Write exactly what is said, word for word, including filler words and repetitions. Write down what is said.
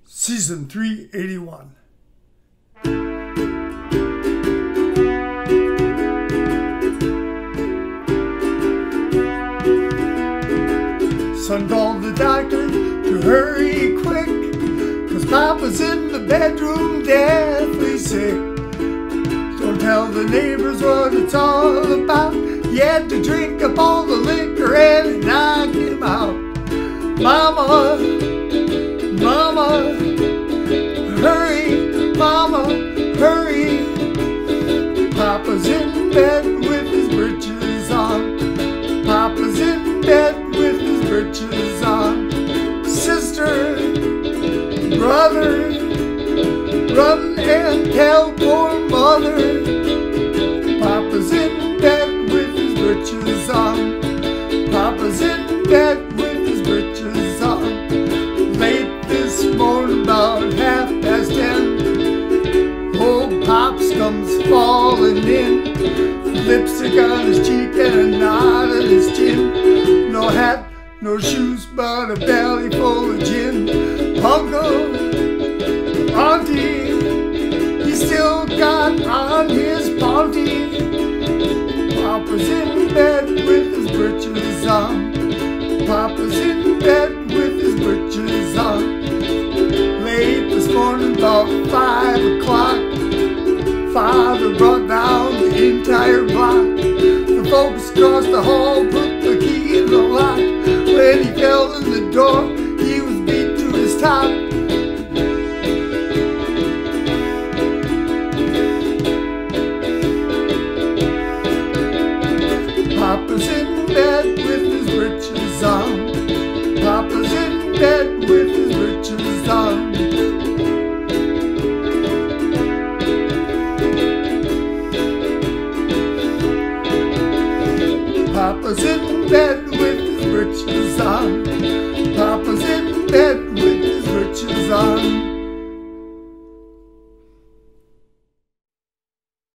Season three eighty-one. Son called the doctor to hurry quick, 'cause Papa's in the bedroom deathly sick. Don't tell the neighbors what it's all about. He had to drink up all the liquor and it knocked him out. Mama, Mama, hurry, Mama, hurry. Papa's in bed with his britches on. Papa's in bed with his britches on. Sister, brother, run and tell poor mother. Papa's in bed with his britches on. Papa's in bed with his britches on. Late this morning about half past ten, old Pops comes falling in. Lipstick on his cheek and a knot on his chin. No hat, no shoes, but a belly full of gin. Uncle, Auntie, he still got on his ponty. Papa's in bed with his britches on. Papa's in bed with his britches on. Late this morning about five o'clock, Father brought down the entire block. The folks across the hall put the key in the lock. When he fell in the door, he was beat to his top. Papa's in bed with his britches on. Papa's in bed with his britches on. Papa's in bed with his britches on. Papa's in bed with his britches on.